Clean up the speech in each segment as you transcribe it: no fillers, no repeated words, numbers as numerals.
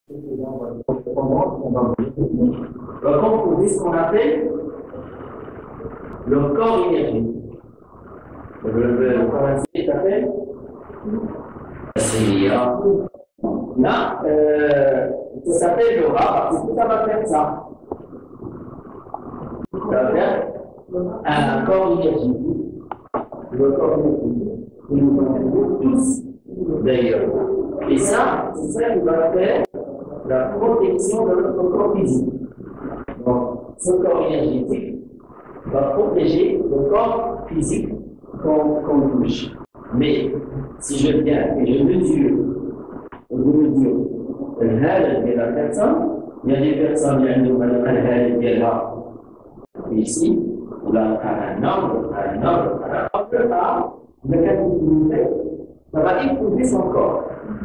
va composer ce qu'on appelle le corps énergétique. Le corps énergétique s'appelle CIA. Là, ça s'appelle le rat, parce que ça va faire ça. Ça va faire un corps énergétique. Le corps énergétique. Et nous connaissons tous, d'ailleurs. Et ça, c'est ça qui va faire la protection de notre corps physique. Donc, ce corps énergétique va protéger le corps physique qu'on touche. Mais si je viens et je mesure le hal de la personne, il y a des personnes qui ont le hal qui est là, ici, là, à un ordre, le cas ça va épouser son corps.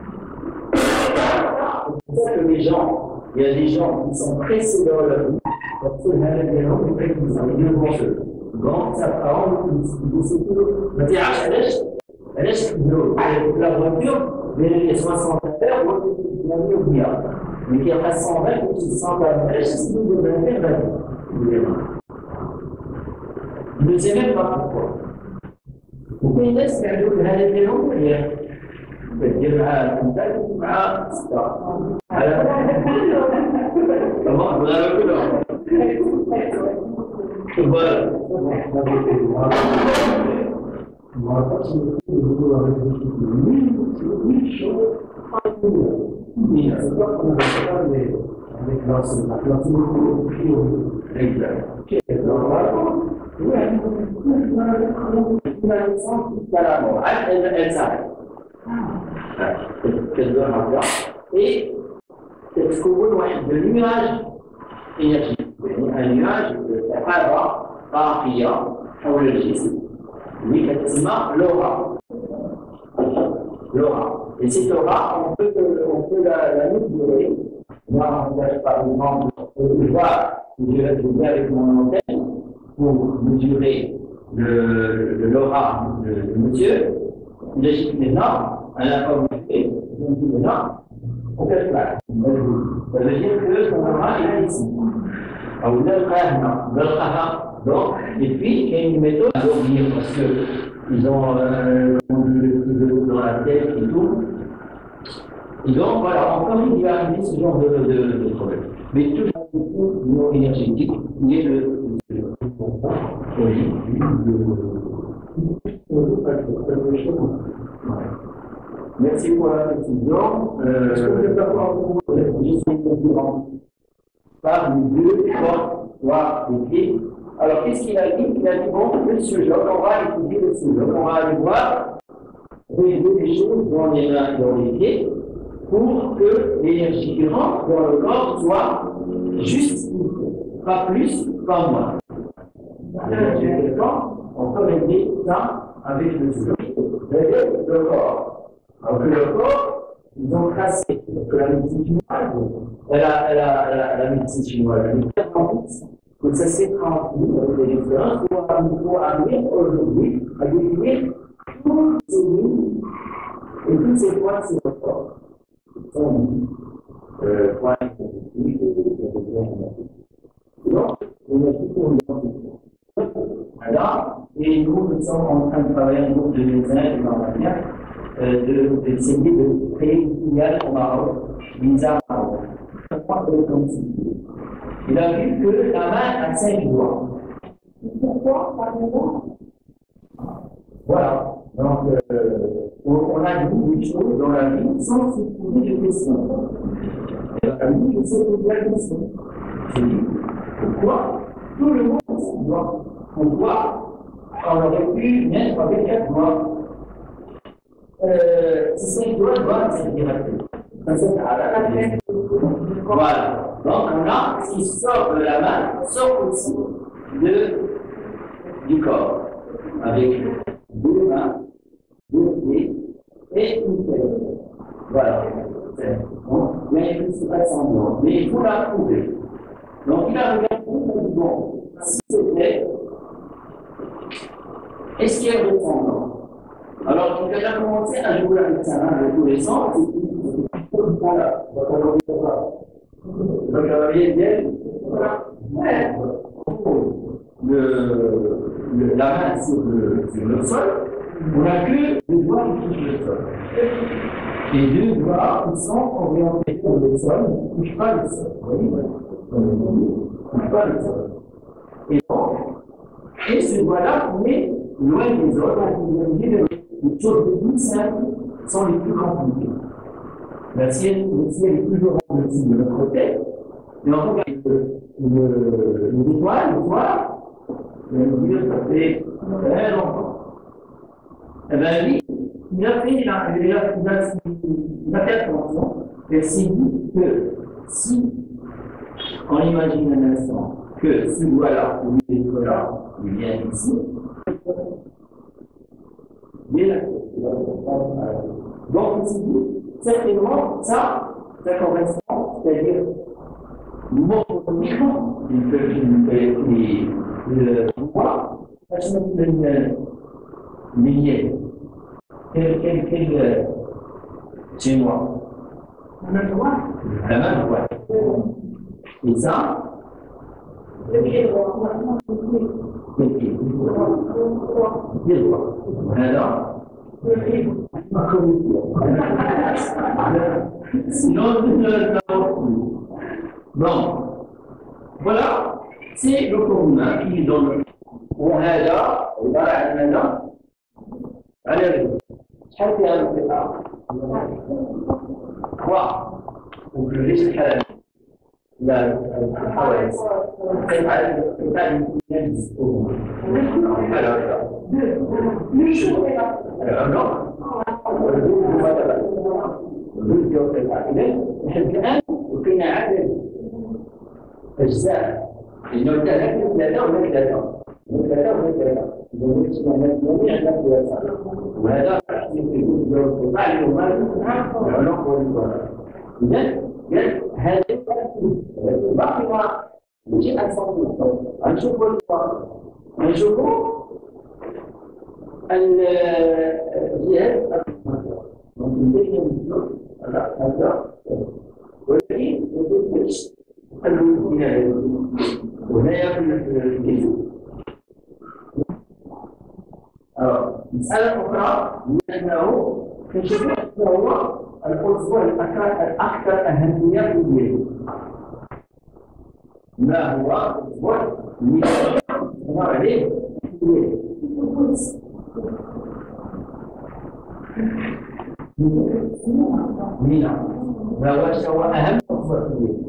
C'est pour ça que les gens, il y a des gens qui sont pressés dans leur vie, parce que les gens qui sont bien grand, ça parle, c'est tout. La voiture, les 60 heures, mais qui a 120, qui se sentent à la c'est tout de faire il ne sait même pas pourquoi. Pourquoi il laisse faire de la longue dire comment vous avez le voilà. Elle s'arrête. Et c'est ce qu'on voit de nuage énergétique. Un nuage de par حول الجسم. Oui, effectivement, l'aura. Et cette aura, on peut la mesurer. Moi, par exemple, je vais avec mon antenne pour mesurer l'aura de monsieur. Logique maintenant, à la forme maintenant, on peut le faire. Ça veut dire que son aura est ici. Donc, et puis, il y a une méthode à revenir parce qu'ils ont dans la tête et tout. Et donc, voilà, encore il va arriver ce genre de problème. Mais toujours non énergétique, il y a Merci pour la précision. Est-ce que vous êtes d'accord pour par les deux, trois, les pieds. Alors, qu'est-ce qu'il a dit? Il a dit, bon, le sujet, on va étudier le sujet, on va aller voir les choses dans les mains et dans les pieds pour que l'énergie qui rentre dans le corps soit juste, pas plus, pas moins. On peut régler ça avec le sujet. Le corps. Alors que le corps, ils ont tracé, que la médecine chinoise, la médecine chinoise, elle est très complexe, que ça s'est transmis avec les expériences pour arriver aujourd'hui à définir tous ces lignes et tous ces points sur le corps. Ce sont des points scientifiques et donc, on a tout pour l'identifier. Voilà, et nous sommes en train de travailler un groupe de médecins et d'entraîneurs d'essayer de créer une filiale au Maroc, bizarre au Maroc. Il a vu que la main a 5 doigts. Pourquoi par exemple? Voilà. Donc, on a dit des choses dans la vie sans se poser de questions. La vie, je sais poser la question. Je dis, pourquoi tout le monde a 5 doigts? Pourquoi on aurait pu mettre avec 4 doigts? Ces 5 doigts doivent être directement. Voilà. Donc, on a ce qui sort de la main, sort aussi du corps. Avec 2 mains, 2 pieds et une tête. Voilà. Bon, mais il ne se passe en dehors. Mais il faut la trouver. Donc, il a regardé, bon, si c'était, est-ce qu'il y a un descendant? Alors, il a déjà commencé à jouer avec sa main de tous les sens, et puis, voilà, la main sur le sol, on n'a que deux doigts qui touchent le sol. Les deux doigts qui sont orientés sur le sol ne touchent pas le sol. Vous voyez, ne touchent pas le sol. Et ce doigt-là, on est loin des autres. Les choses les plus simples sont les plus compliquées. La sienne est toujours en dessus de notre côté. Mais on regarde le doigt, ça fait très longtemps. Eh bien, lui, il a fait attention. Et s'il dit que si on imagine un instant que ce doigt-là, au lieu d'être là, il vient ici, il est là. Donc, certainement, ça correspond, c'est-à-dire, mon il peut le droit, c'est une lignée. Quel chez moi? La main droite. La main droite. Et ça? Le pied droit. Le pied droit. Alors? Sinon, nous ne l'avons plus. Bon, voilà, c'est le commun qui donne. وهذا عبارة عن ماذا؟ على الرجل. شحال فيها الانقطاع؟ 3. وفي الحالة لا الحوادث. كيف على الانقطاع يجلس؟ الآن وكنا عدد أجزاء لأنه ثلاثة وهذا يمكن القطاع العنق والقرن. إذن هذا باقي ما يجي نشوفوا الجهاز ولكن يجب وهنا يأكل الجزء. مسألة أخرى أنه كشف هو العنصر الأكثر أهمية في الجسم. ما هو العنصر المياه عليه مينا هو أهم عنصر في الجسم.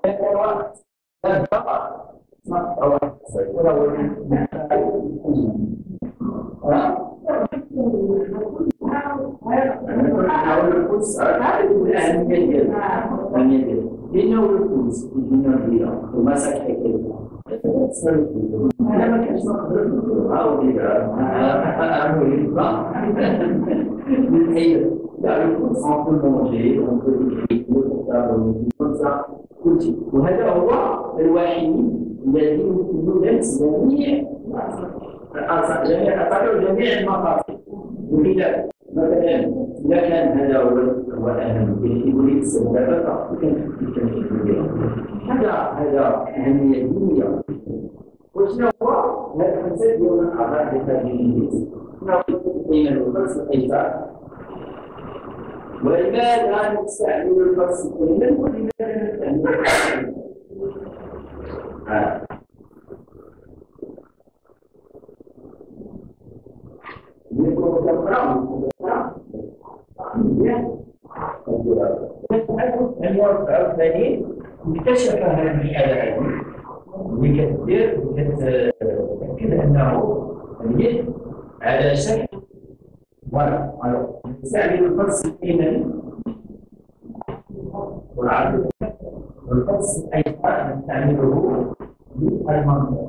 لأنه الفلوس في الدنيا كبيرة وما سكت كلمة. أنا ما كانش نقدر أو كذا أعمل الإطلاع بالحيل. لا الفلوس عن كل موجود عن كل شيء كل شيء. وهذا هو الوحيد الذي يمكن جميع جميع المقاصد. ولذلك مثلا إذا كان هذا هو الأهم يقول لك السبب هذا أهمية دينية. وشنو هو؟ هذا الخمسة ديال الأعضاء الخارجيين. بين الفرس والإيثار. ولماذا نستعمل الفرس قليلا ولماذا نستعمل الفرس؟ اكتشف هذه الأداة وتأكد أنه اليد على شكل ورق. نستعمل الفرس الأيمني والعرض والفرس الأيسر نستعمله للمنطق.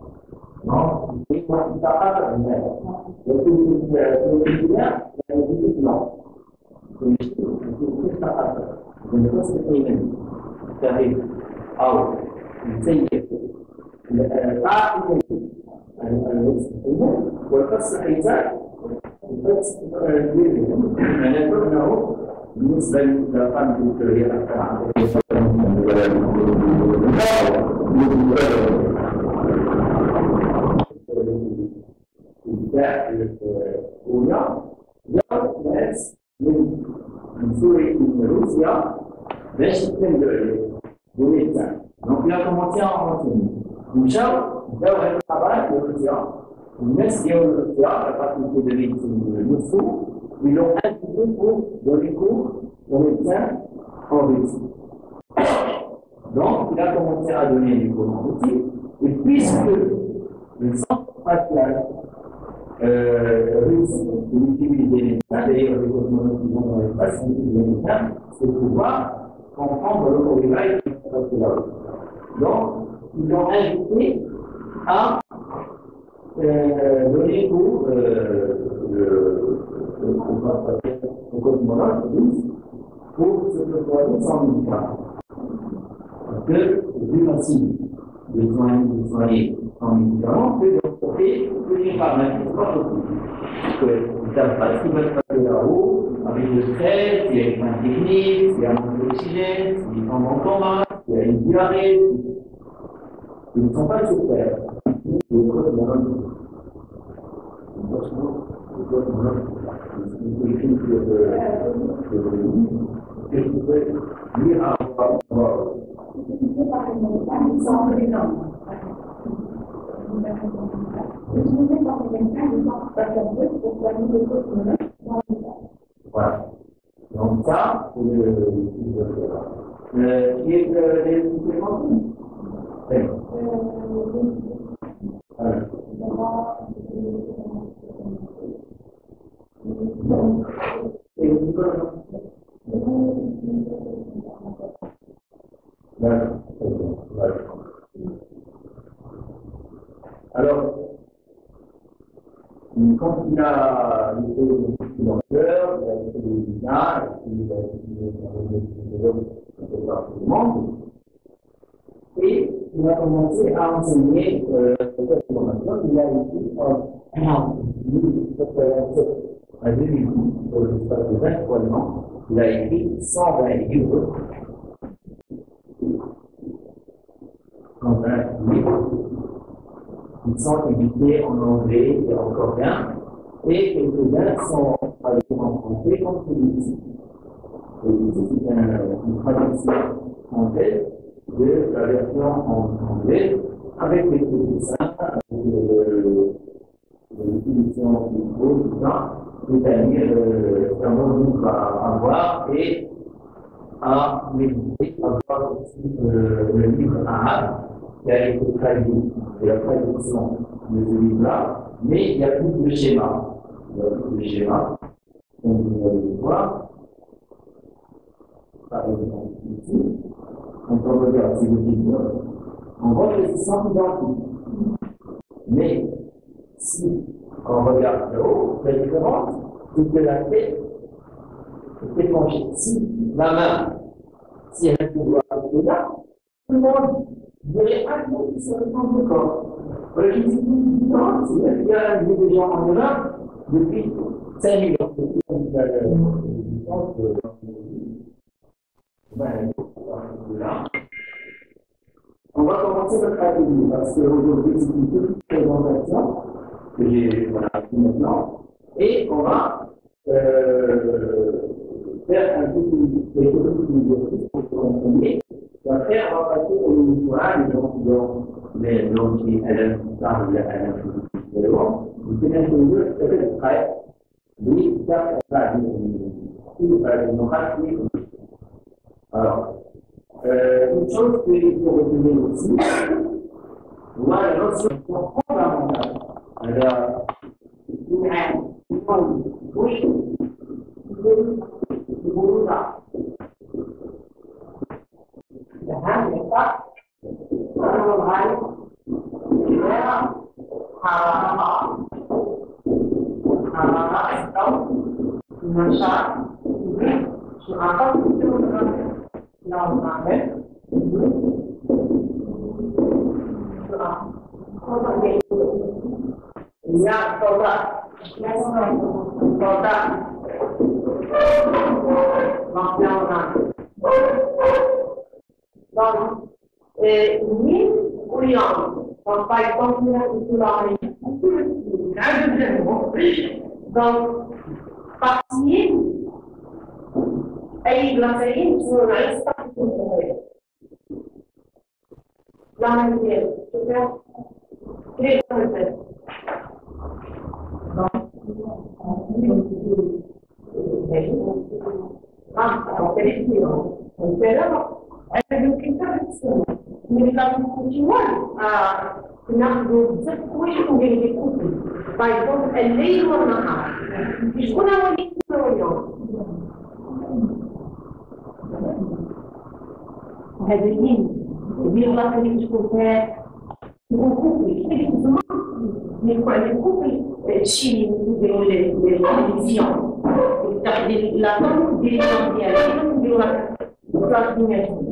يكون تقاطع هذا يكون في البناء يكون تقاطع من الفصل الأيمني الصغير أو السيء القاعدة والفصل الأيسر الفصل الكبير بالنسبة للأرقام الدكتورية أكثر عن d'un système de médecins. Donc il a commencé à en renseigner. Donc Charles, il a un travail de l'Océan, même si on le fait, la faculté de médecine de Moscou, ils l'ont invité pour donner cours aux médecins en Russie. Donc il a commencé à donner des cours en Russie, et puisque le centre spatial Russie, il utilise des médecins, d'ailleurs les cosmonautes qui vont dans l'espace, ils utilisent des médecins, c'est pour pouvoir comprendre le coronavirus qui se passe là-haut. Donc, ils l'ont invité à donner cours aux cosmonautes russes pour se déployer sans médicaments. Parce que c'est plus facile de soigner sans médicaments que de venir par n'importe quoi. Parce qu'ils ne savent pas ce qui va se passer là-haut, avec le stress, il y a une fin technique, il y a un manque d'oxygène, ils sont en coma, il y a une diarrhée. Ils ne sont pas sur terre. Le cosmonaute. Et vous pouvez lire à voilà. Donc ça, c'est le qui est les suppléments. Alors, quand il a été dans le cœur, il a été des visages, il a été dans le monde, et il a commencé à enseigner cette formation. Il a été en 2012, pour l'espace de 23 ans, il a écrit 120 livres. 120 livres. Ils sont édités en anglais et en coréen, et quelques-uns sont traduits en français comme celui-ci. Celui-ci, c'est une traduction française de la version en anglais, avec les dessins, avec l'utilisation du mot, tout ça, c'est-à-dire un mot à avoir et à méditer, à voir aussi le livre arabe qui a été traduit, et la traduction de ce livre-là, mais il y a plus de schémas. Il y a plus de schémas. Donc, vous allez voir, par exemple, ici, quand on regarde ces deux livres, on voit que c'est sans identique. Mais si on regarde le haut, la différence, c'est que la tête est penchée. Si la main, si elle a le pouvoir de là, tout le monde dirait ah non, c'est le sens du corps. Voilà, je dis non, c'est qu'il y a des gens en Europe depuis 5000 ans. On va commencer notre atelier parce qu'aujourd'hui c'est une petite présentation que j'ai fait maintenant et on va faire un petit exercice pour comprendre. Après, on va passer au monitorage et donc qui parle à l'influence. C'est un peu peut-être prêt. Oui, ça va alors, une chose qu'il faut retenir aussi, voilà la notion fondamentale. Alors, donc, partie, أي جلاسرين تنوعي لا مانيير كيف تعمل أنا يمكن تعرف من الكونتينوال ناخذ بزاف حوايج نديرو دي كوبل باغ الليل والنهار شكون هو اللي يكون اليوم هذا الدين ديال الله اللي تكون فيها يكون كوبل كيف زعما يكون عندك كوبل الشيء اللي نديرو التلفزيون تاخدي لا ديال اليوم ديالك نديروها